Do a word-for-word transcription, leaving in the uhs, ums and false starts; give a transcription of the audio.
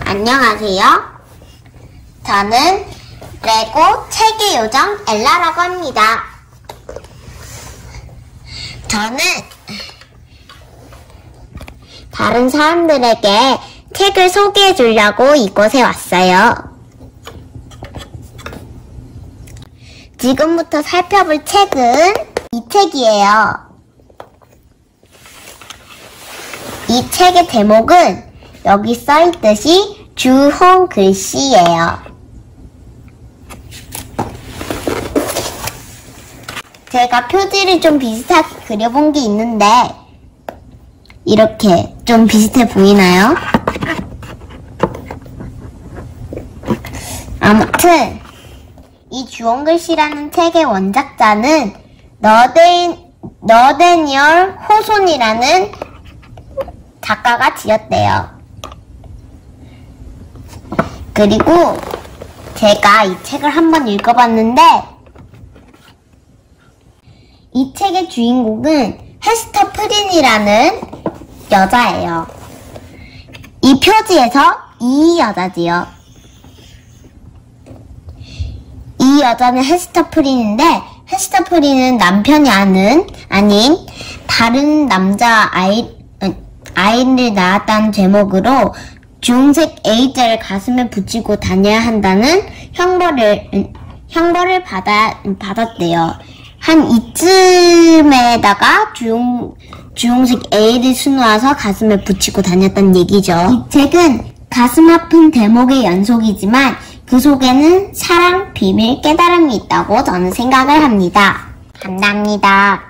안녕하세요. 저는 레고 책의 요정 엘라라고 합니다. 저는 다른 사람들에게 책을 소개해 주려고 이곳에 왔어요. 지금부터 살펴볼 책은 이 책이에요. 이 책의 제목은 여기 써있듯이 주홍 글씨예요. 제가 표지를 좀 비슷하게 그려본 게 있는데 이렇게 좀 비슷해 보이나요? 아무튼 이 주홍 글씨라는 책의 원작자는 너데, 너데니얼 호손이라는 작가가 지었대요. 그리고 제가 이 책을 한번 읽어봤는데 이 책의 주인공은 헤스터 프린이라는 여자예요. 이 표지에서 이 여자지요. 이 여자는 헤스터 프린인데 헤스터 프린은 남편이 아는 아닌 다른 남자 아이, 아이를 낳았다는 제목으로 주홍색 A자를 가슴에 붙이고 다녀야 한다는 형벌을, 형벌을 받아, 받았대요. 한 이쯤에다가 주홍, 주홍색 A를 수놓아서 가슴에 붙이고 다녔다는 얘기죠. 이 책은 가슴 아픈 대목의 연속이지만 그 속에는 사랑, 비밀, 깨달음이 있다고 저는 생각을 합니다. 감사합니다.